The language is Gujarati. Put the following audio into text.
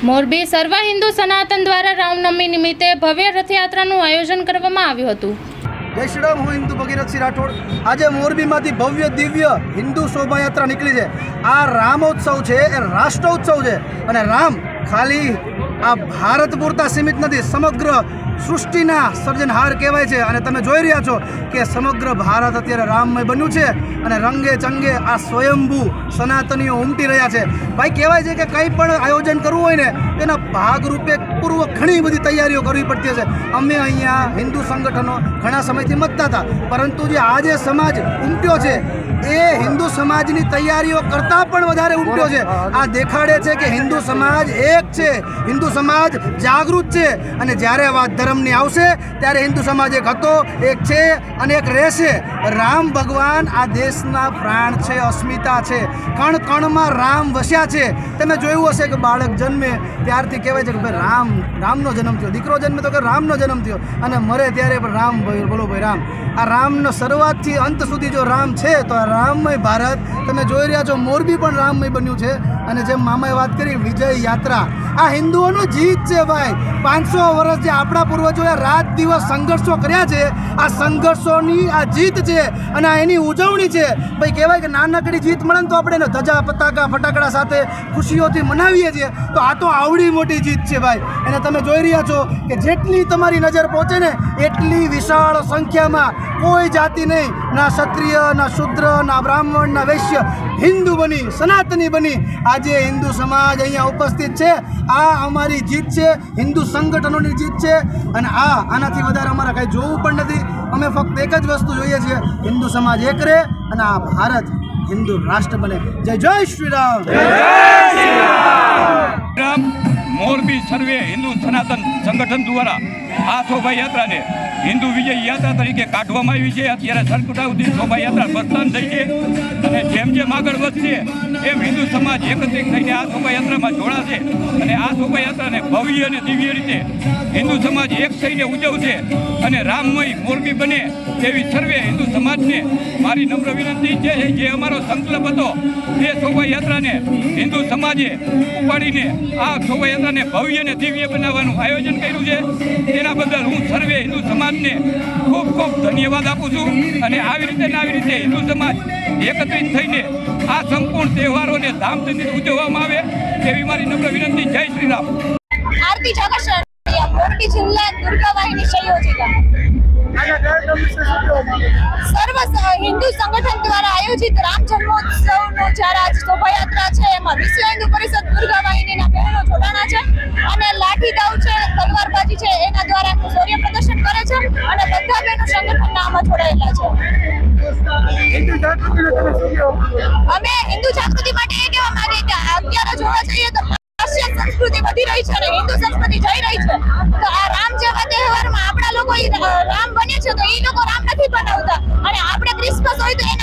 મોરબી સર્વ હિન્દુ સનાતન દ્વારા રામનવમી નિમિત્તે ભવ્ય રથયાત્રાનું આયોજન કરવામાં આવ્યું હતું। જય શ્રી રામ। હું હિન્દુ ભગીરથસિંહ રાઠોડ। આજે મોરબીમાંથી ભવ્ય દિવ્ય હિન્દુ શોભાયાત્રા નીકળી છે। આ રામોત્સવ છે, એ રાષ્ટ્રોત્સવ છે અને રામ ખાલી આ ભારત પૂરતા સીમિત નથી, સમગ્ર સૃષ્ટિના સર્જનહાર કહેવાય છે। અને તમે જોઈ રહ્યા છો કે સમગ્ર ભારત અત્યારે રામમય બન્યું છે અને રંગે ચંગે આ સ્વયંભૂ સનાતનીઓ ઉમટી રહ્યા છે। ભાઈ કહેવાય છે કે કંઈ પણ આયોજન કરવું હોય ને તેના ભાગરૂપે પૂર્વ ઘણી બધી તૈયારીઓ કરવી પડતી હશે। અમે અહીંયા હિન્દુ સંગઠનો ઘણા સમયથી મતતા હતા, પરંતુ જે આજે સમાજ ઉમટ્યો છે એ હિન્દુ સમાજની તૈયારીઓ કરતાં પણ વધારે ઉમટ્યો છે। આ દેખાડે છે કે હિન્દુ સમાજ એક છે, હિન્દુ સમાજ જાગૃત છે અને જ્યારે વાત ધર્મની આવશે ત્યારે હિન્દુ સમાજ એક હતો, એક છે અને એક રહેશે। રામ ભગવાન આ દેશના પ્રાણ છે, અસ્મિતા છે, કણ કણમાં રામ વસ્યા છે। તમે જોયું હશે કે બાળક જન્મે ત્યારથી કહેવાય છે કે ભાઈ રામનો જન્મ થયો, દીકરો જન્મે તો કે રામનો જન્મ થયો અને મરે ત્યારે પણ રામ ભાઈ બોલો ભાઈ રામ। આ રામનો શરૂઆતથી અંત સુધી જો રામ છે તો આ રામમય ભારત તમે જોઈ રહ્યા છો। મોરબી પણ રામમય બન્યું છે અને જેમ મામાએ વાત કરી વિજય યાત્રા, આ હિન્દુઓનું જીત છે ભાઈ। 500 વર્ષ જે આપણા પૂર્વજોએ રાત દિવસ સંઘર્ષો કર્યા છે, આ સંઘર્ષોની આ જીત છે અને આ એની ઉજવણી છે ભાઈ। કહેવાય કે નાનકડી જીત મળે ને તો આપણે એને ધજા પતાકા ફટાકડા સાથે ખુશીઓથી મનાવીએ છીએ, તો આ તો આવડી મોટી જીત છે ભાઈ। અને તમે જોઈ રહ્યા છો કે જેટલી તમારી નજર પહોંચે ને એટલી વિશાળ સંખ્યામાં કોઈ જાતિ નહીં, ના ક્ષત્રિય, ના શૂદ્ર, ના બ્રાહ્મણ, ના વૈશ્ય, હિન્દુ બની સનાતની બની આજે હિન્દુ સમાજ અહીંયા ઉપસ્થિત છે। આ અમારી જીત છે, હિન્દુ સંગઠનોની જીત છે અને આનાથી વધારે અમારે કાંઈ જોવું પણ નથી। અમે ફક્ત એક જ વસ્તુ જોઈએ છીએ, હિન્દુ સમાજ એક રહે અને આ ભારત હિન્દુ રાષ્ટ્ર બને। જય જય શ્રી રામ। મોરબી સર્વે હિન્દુ સનાતન સંગઠન દ્વારા આ શોભાયાત્રાને હિન્દુ વિજય યાત્રા તરીકે કાઢવામાં આવી છે। અત્યારે સરકુટાઉથી શોભાયાત્રા પ્રસ્થાન થઈ છે અને જેમ જેમ આગળ વધશે એમ હિન્દુ સમાજ એકત્રિત થઈને આ શોભાયાત્રામાં જોડાશે અને આ શોભાયાત્રાને ભવ્ય અને દિવ્ય રીતે હિન્દુ સમાજ એક થઈને ઉજવશે અને રામમય મોરબી બને તેવી સર્વે હિન્દુ સમાજને મારી નમ્ર વિનંતી છે। જે અમારો સંકલ્પ હતો એ શોભાયાત્રાને હિન્દુ સમાજે ઉપાડીને આ શોભાયાત્રાને ભવ્ય અને દિવ્ય બનાવવાનું આયોજન કર્યું છે। તેના બદલ હું સર્વે હિન્દુ સમાજને ખૂબ ખૂબ ધન્યવાદ આપું છું અને આવી રીતે હિન્દુ સમાજ એકત્રિત થઈને આ સંપૂર્ણ તહેવારોને ધામધૂમથી ઉજવવામાં આવે તેવી મારી નમ્ર વિનંતી। જય શ્રી રામ। आरती जगत मोरबी जिल्हा दुर्गा वाहिनी संयोजिका सर्व हिंदू संगठन द्वारा आयोजित राम जन्मोत्सव नो જ્યારે આજ શોભાયાત્રા છે એમાં વિશ્વ હિન્દુ પરિષદ દુર્ગા વાહિનીના બહેનો જોડાણા છે અને લાઠી દાવ છે, તલવારબાજી છે એના દ્વારા શૌર્ય પ્રદર્શન કરે છે અને બધા બહેનો સંગઠનના આમાં જોડાયેલા છે। અમે હિન્દુ જાગૃતિ માટે એ કહેવા માંગીએ કે અત્યારે જોવા જઈએ તો संस्कृति वधी रही है, हिंदू संस्कृति जई रही है, तो आ राम जेवा तहेवार में आपड़ा लोको राम बने छे तो ई लोको राम नहीं बनावता અને આપણે ક્રિસમસ હોય તો